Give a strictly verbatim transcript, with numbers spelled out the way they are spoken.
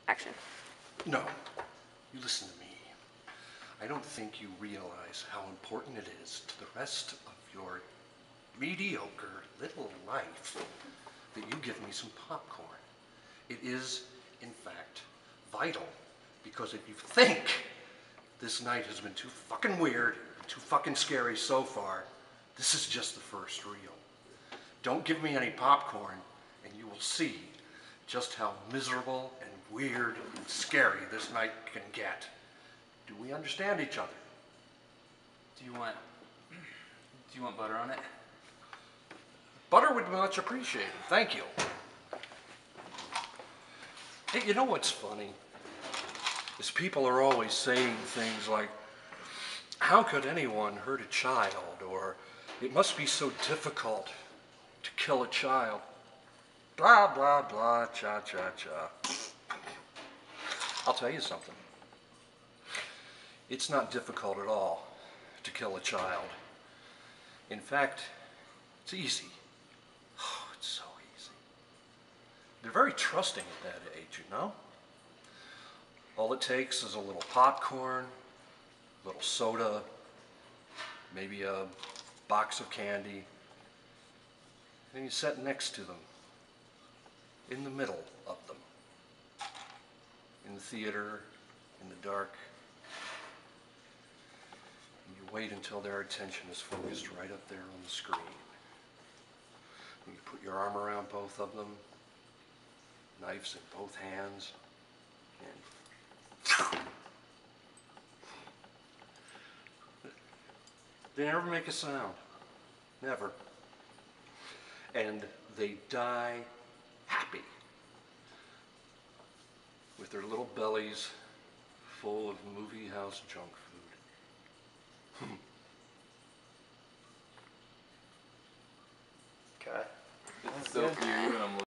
Action. No, you listen to me. I don't think you realize how important it is to the rest of your mediocre little life that you give me some popcorn. It is, in fact, vital, because if you think this night has been too fucking weird, too fucking scary so far, this is just the first reel. Don't give me any popcorn, and you will see just how miserable and weird and scary this night can get. Do we understand each other? Do you want, do you want butter on it? Butter would be much appreciated, thank you. Hey, you know what's funny? Is people are always saying things like, how could anyone hurt a child? Or, it must be so difficult to kill a child. Blah, blah, blah, cha, cha, cha. I'll tell you something. It's not difficult at all to kill a child. In fact, it's easy. Oh, it's so easy. They're very trusting at that age, you know? All it takes is a little popcorn, a little soda, maybe a box of candy, and you sit next to them, in the middle of them, in the theater, in the dark, and you wait until their attention is focused right up there on the screen. And you put your arm around both of them, knives in both hands, and they never make a sound. Never. And they die happy, with their little bellies full of movie house junk food. Okay. It's so weird when I'm looking.